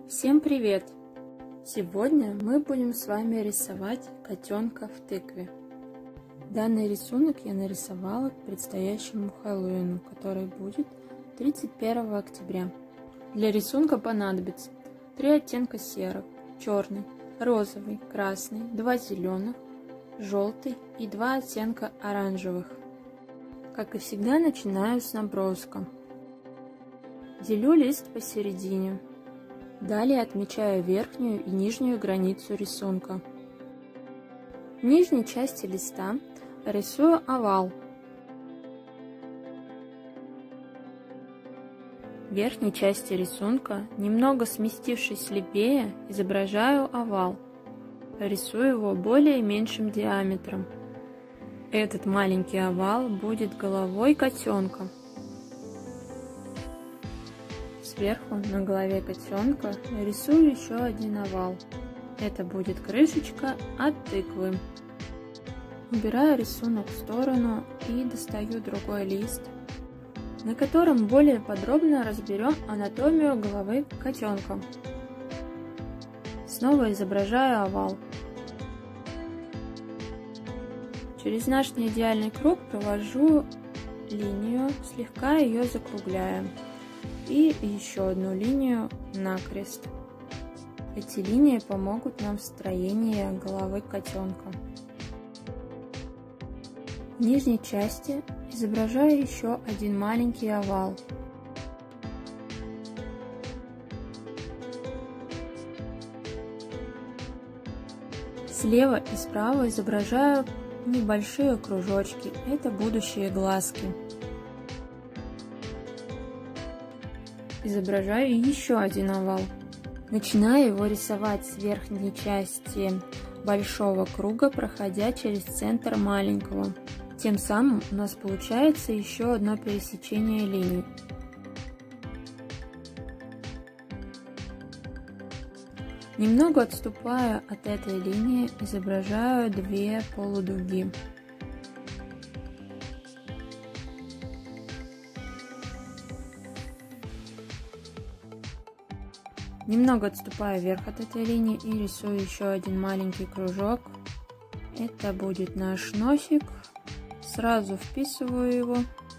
Всем привет! Сегодня мы будем с вами рисовать котенка в тыкве. Данный рисунок я нарисовала к предстоящему Хэллоуину, который будет 31 октября. Для рисунка понадобится 3 оттенка серых: черный, розовый, красный, 2 зеленых, желтый и 2 оттенка оранжевых. Как и всегда, начинаю с наброска. Делю лист посередине. Далее отмечаю верхнюю и нижнюю границу рисунка. В нижней части листа рисую овал. В верхней части рисунка, немного сместившись левее, изображаю овал. Рисую его более меньшим диаметром. Этот маленький овал будет головой котенка. Сверху на голове котенка рисую еще один овал. Это будет крышечка от тыквы. Убираю рисунок в сторону и достаю другой лист, на котором более подробно разберем анатомию головы котенка. Снова изображаю овал. Через наш неидеальный круг провожу линию, слегка ее закругляя. И еще одну линию накрест. Эти линии помогут нам в строении головы котенка. В нижней части изображаю еще один маленький овал. Слева и справа изображаю небольшие кружочки. Это будущие глазки. Изображаю еще один овал. Начинаю его рисовать с верхней части большого круга, проходя через центр маленького. Тем самым у нас получается еще одно пересечение линий. Немного отступая от этой линии, изображаю 2 полудуги. Немного отступаю вверх от этой линии и рисую еще один маленький кружок. Это будет наш носик. Сразу вписываю его.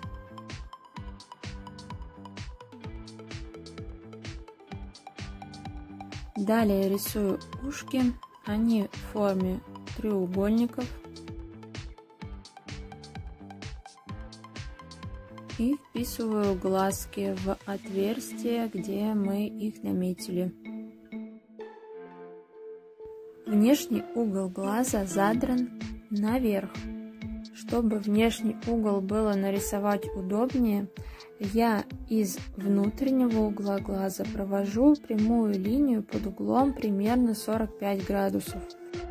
Далее рисую ушки. Они в форме треугольников. И вписываю глазки в отверстие, где мы их наметили. Внешний угол глаза задран наверх. Чтобы внешний угол было нарисовать удобнее, я из внутреннего угла глаза провожу прямую линию под углом примерно 45 градусов.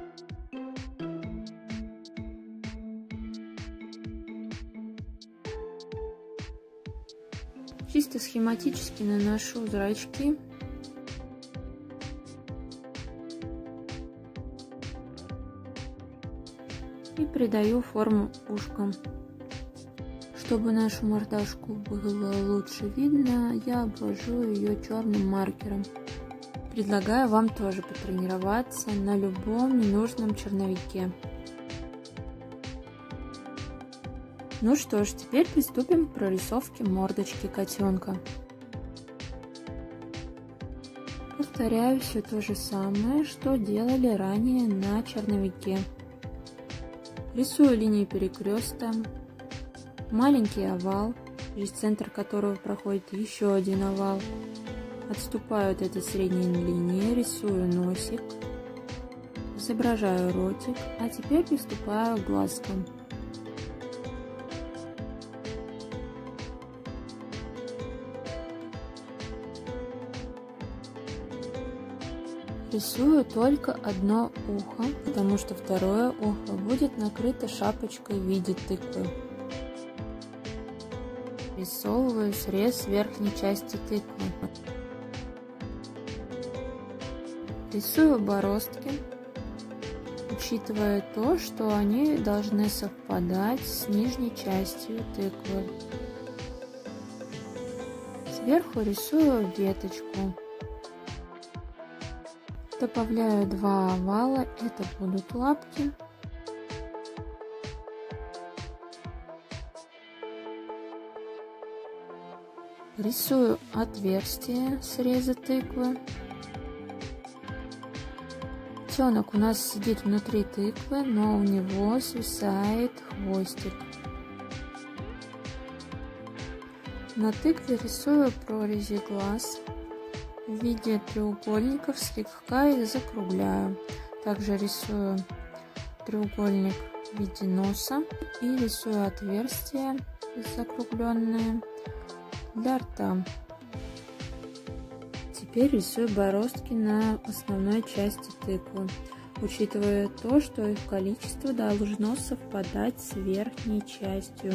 Чисто схематически наношу зрачки. И придаю форму ушкам. Чтобы нашу мордашку было лучше видно, я обвожу ее черным маркером. Предлагаю вам тоже потренироваться на любом ненужном черновике. Ну что ж, теперь приступим к прорисовке мордочки котенка. Повторяю все то же самое, что делали ранее на черновике. Рисую линии перекреста, маленький овал, через центр которого проходит еще один овал. Отступаю от этой средней линии, рисую носик, изображаю ротик, а теперь приступаю к глазкам. Рисую только одно ухо, потому что второе ухо будет накрыто шапочкой в виде тыквы. Рисовываю срез верхней части тыквы. Рисую бороздки, учитывая то, что они должны совпадать с нижней частью тыквы. Сверху рисую веточку. Добавляю 2 овала, это будут лапки. Рисую отверстие среза тыквы. Котенок у нас сидит внутри тыквы, но у него свисает хвостик. На тыкве рисую прорези глаз в виде треугольников, слегка их закругляю. Также рисую треугольник в виде носа и рисую отверстия закругленные для рта. Теперь рисую бороздки на основной части тыквы, учитывая то, что их количество должно совпадать с верхней частью.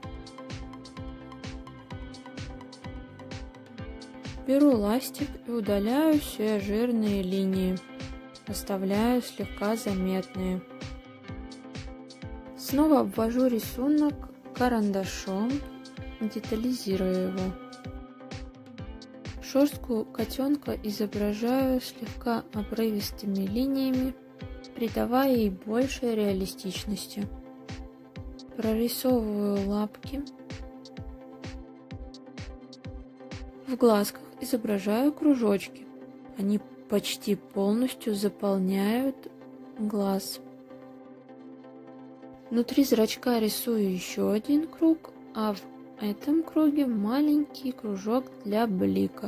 Беру ластик и удаляю все жирные линии, оставляю слегка заметные. Снова обвожу рисунок карандашом, детализирую его. Шерстку котенка изображаю слегка обрывистыми линиями, придавая ей больше реалистичности. Прорисовываю лапки. В глазках изображаю кружочки. Они почти полностью заполняют глаз. Внутри зрачка рисую еще один круг, а в этом круге маленький кружок для блика.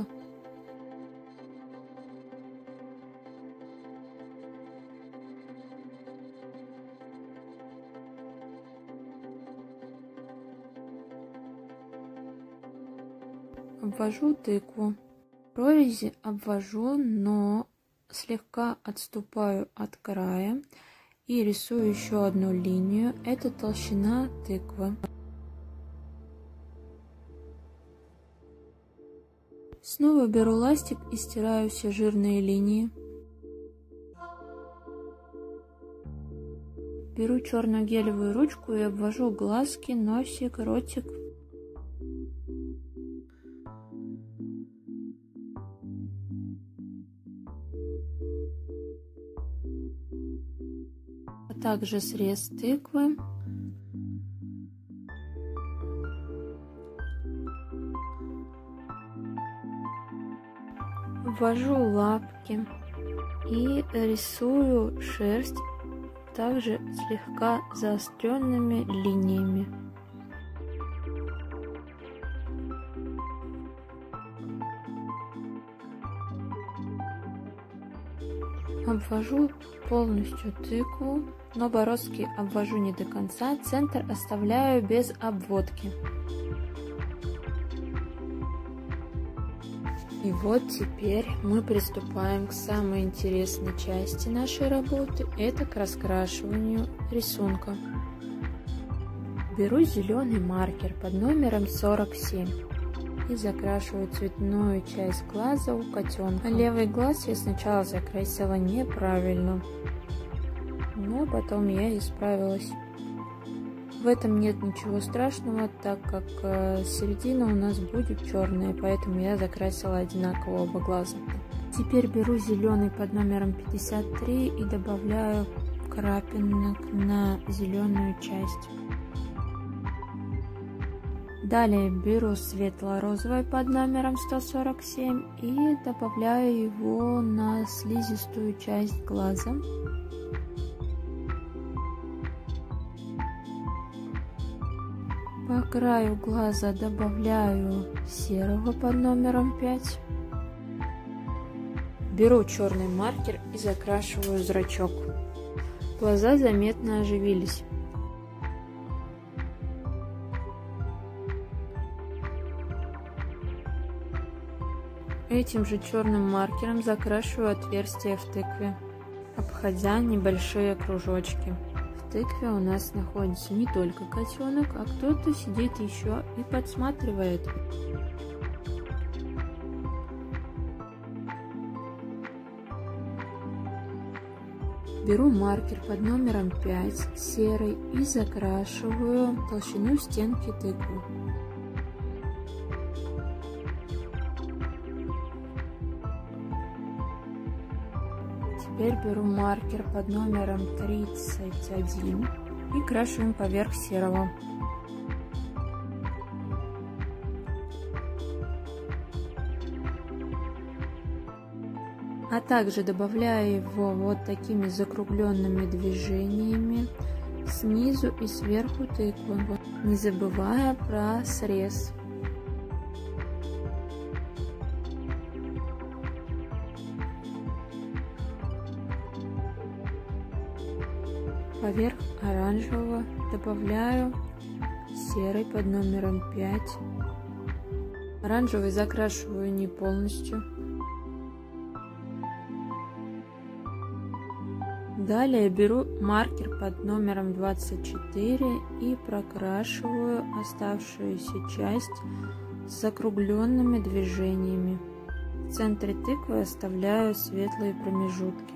Обвожу тыкву. Прорези обвожу, но слегка отступаю от края и рисую еще одну линию. Это толщина тыквы. Снова беру ластик и стираю все жирные линии. Беру черную гелевую ручку и обвожу глазки, носик, ротик. А также срез тыквы. Ввожу лапки и рисую шерсть также слегка заостренными линиями. Обвожу полностью тыкву, но бороздки обвожу не до конца, центр оставляю без обводки. И вот теперь мы приступаем к самой интересной части нашей работы, это к раскрашиванию рисунка. Беру зеленый маркер под номером 47 и закрашиваю цветную часть глаза у котенка. Левый глаз я сначала закрасила неправильно, но потом я исправилась. В этом нет ничего страшного, так как середина у нас будет черная, поэтому я закрасила одинаково оба глаза. Теперь беру зеленый под номером 53 и добавляю крапинок на зеленую часть. Далее беру светло-розовый под номером 147 и добавляю его на слизистую часть глаза. По краю глаза добавляю серого под номером 5. Беру черный маркер и закрашиваю зрачок. Глаза заметно оживились. Этим же черным маркером закрашиваю отверстия в тыкве, обходя небольшие кружочки. В тыкве у нас находится не только котенок, а кто-то сидит еще и подсматривает. Беру маркер под номером 5, серый, и закрашиваю толщину стенки тыквы. Теперь беру маркер под номером 31 и крашу им поверх серого. А также добавляю его вот такими закругленными движениями снизу и сверху тыквы, не забывая про срез. Поверх оранжевого добавляю серый под номером 5. Оранжевый закрашиваю не полностью. Далее беру маркер под номером 24 и прокрашиваю оставшуюся часть с закругленными движениями. В центре тыквы оставляю светлые промежутки.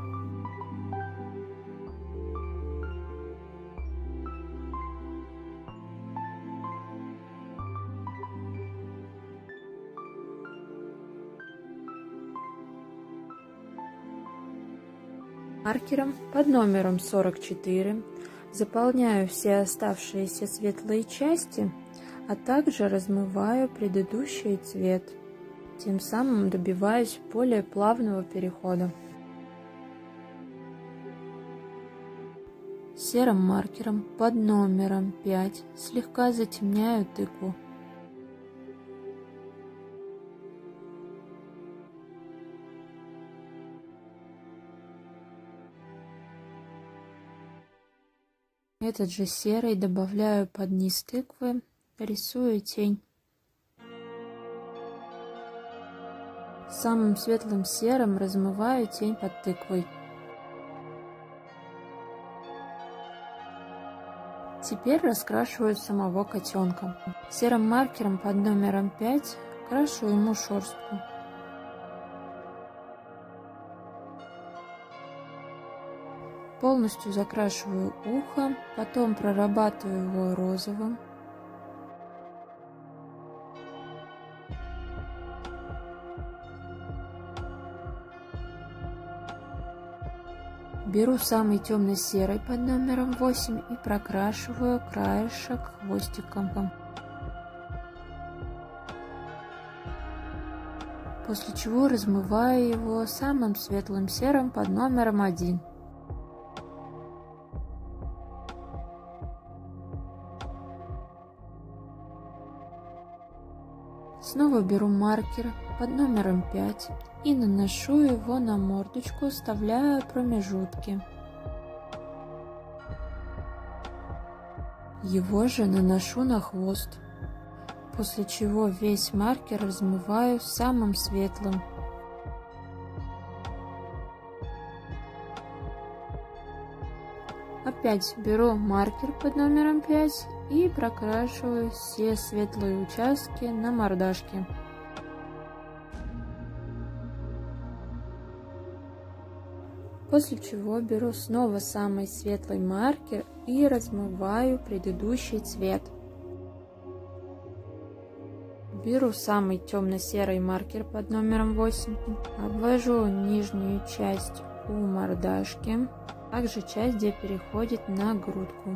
Маркером под номером 44 заполняю все оставшиеся светлые части, а также размываю предыдущий цвет. Тем самым добиваюсь более плавного перехода. Серым маркером под номером 5 слегка затемняю тыкву. Этот же серый добавляю под низ тыквы, рисую тень. Самым светлым серым размываю тень под тыквой. Теперь раскрашиваю самого котенка. Серым маркером под номером 5 крашу ему шерстку. Полностью закрашиваю ухо, потом прорабатываю его розовым. Беру самый темно-серый под номером 8 и прокрашиваю краешек хвостиком. После чего размываю его самым светлым серым под номером 1. Снова беру маркер под номером 5 и наношу его на мордочку, вставляя промежутки. Его же наношу на хвост, после чего весь маркер размываю самым светлым. Опять беру маркер под номером 5 и прокрашиваю все светлые участки на мордашке. После чего беру снова самый светлый маркер и размываю предыдущий цвет. Беру самый темно-серый маркер под номером 8, обвожу нижнюю часть у мордашки, также часть, где переходит на грудку.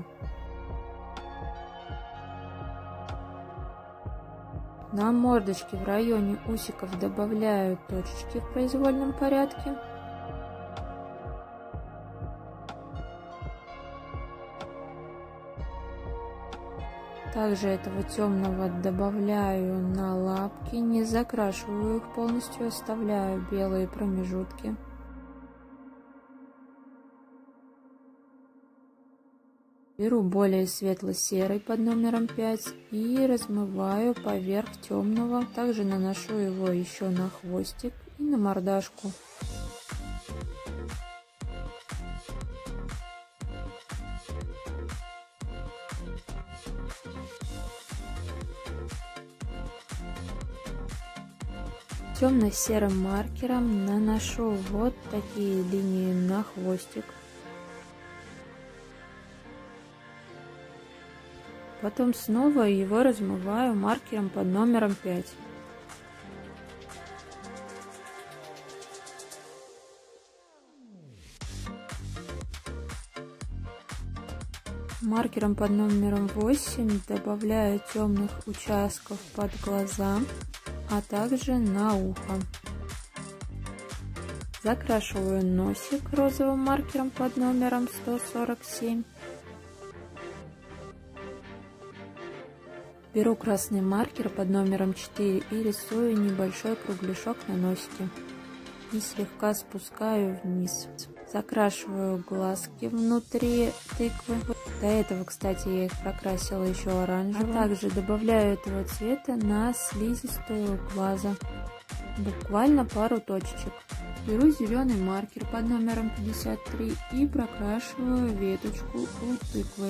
На мордочке в районе усиков добавляю точечки в произвольном порядке. Также этого темного добавляю на лапки, не закрашиваю их полностью, оставляю белые промежутки. Беру более светло-серый под номером 5 и размываю поверх темного. Также наношу его еще на хвостик и на мордашку. Темно-серым маркером наношу вот такие линии на хвостик. Потом снова его размываю маркером под номером 5. Маркером под номером 8 добавляю темных участков под глаза, а также на ухо. Закрашиваю носик розовым маркером под номером 147. Беру красный маркер под номером 4 и рисую небольшой кругляшок на носике. И слегка спускаю вниз. Закрашиваю глазки внутри тыквы. До этого, кстати, я их прокрасила еще оранжевым. А также добавляю этого цвета на слизистую глаза. Буквально пару точечек. Беру зеленый маркер под номером 53 и прокрашиваю веточку у тыквы.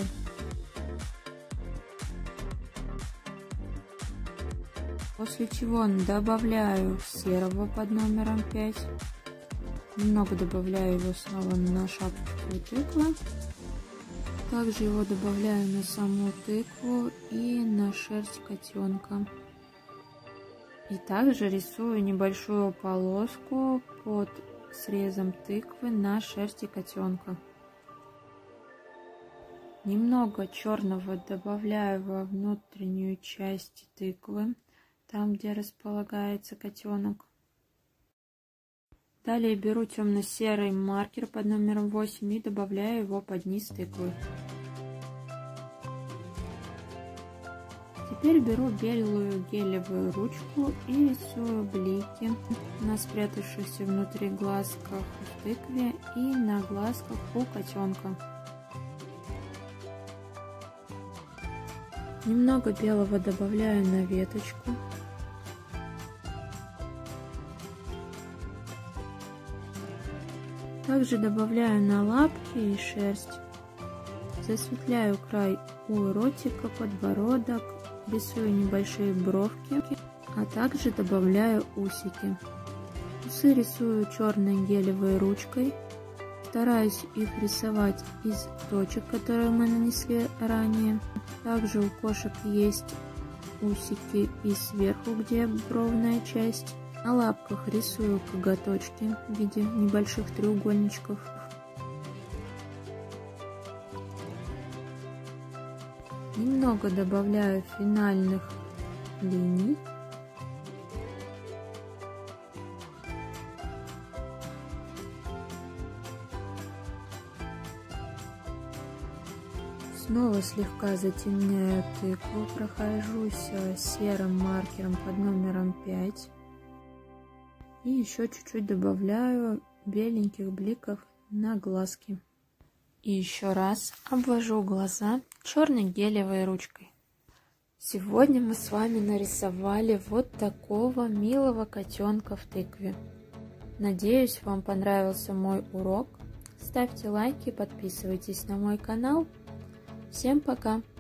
После чего добавляю серого под номером 5. Немного добавляю его снова на шапочку тыквы. Также его добавляю на саму тыкву и на шерсть котенка. И также рисую небольшую полоску под срезом тыквы на шерсти котенка. Немного черного добавляю во внутреннюю часть тыквы, там где располагается котенок. Далее беру темно-серый маркер под номером 8 и добавляю его под низ тыквы. Теперь беру белую гелевую ручку и рисую блики на спрятавшихся внутри глазках в тыкве и на глазках у котенка. Немного белого добавляю на веточку. Также добавляю на лапки и шерсть. Засветляю край у ротика, подбородок, рисую небольшие бровки, а также добавляю усики. Усы рисую черной гелевой ручкой. Стараюсь их рисовать из точек, которые мы нанесли ранее. Также у кошек есть усики и сверху, где бровная часть. На лапках рисую коготочки в виде небольших треугольничков. Немного добавляю финальных линий. Снова слегка затемняю тыкву, прохожусь серым маркером под номером 5. И еще чуть-чуть добавляю беленьких бликов на глазки. И еще раз обвожу глаза черной гелевой ручкой. Сегодня мы с вами нарисовали вот такого милого котенка в тыкве. Надеюсь, вам понравился мой урок. Ставьте лайки, подписывайтесь на мой канал. Всем пока!